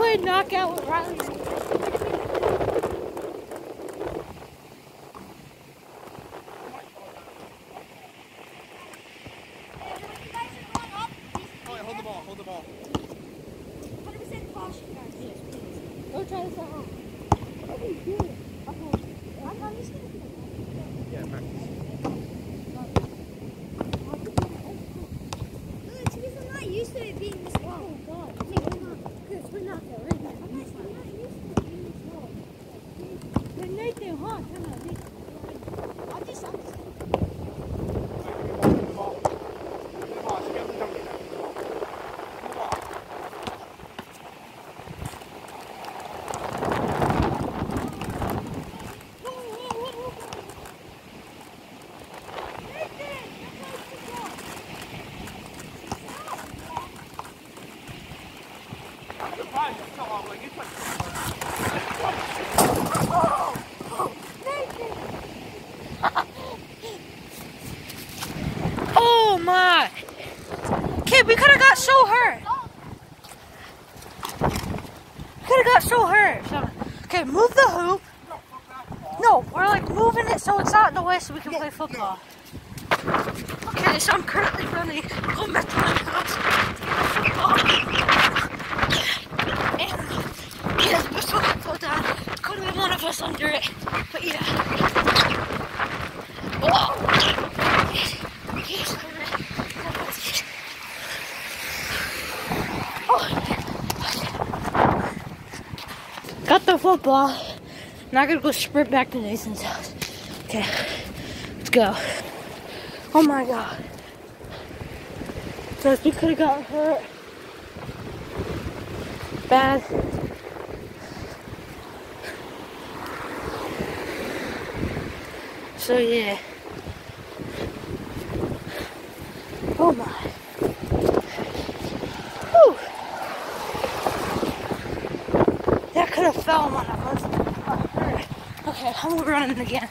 played knockout with Riley. Hold the ball, hold the ball. 100% caution, guys. Yes, please. Go try this at home. What are you doing? Okay. I'm just gonna do it. Yeah, practice. Because I'm not used to it being this low. Oh, God. Because we're not there right now. I'm not used to it being this low. But Nathan, huh? Come on, Nathan. I'm just. Oh my! Kid, we could have got so hurt. Could have got so hurt. Okay, move the hoop. No, we're like moving it so it's out in the way so we can play football. Okay, so I'm currently running home back to my house. And yeah, the bus will fall down. Could have been one of us under it. But yeah. Oh! Yes. Got the football. Now I gotta go sprint back to Nathan's house. Okay, let's go. Oh my God. So we could have gotten hurt. Bad. So yeah. Oh my. Whew. That could have fell on one of us. Okay, I'm running again.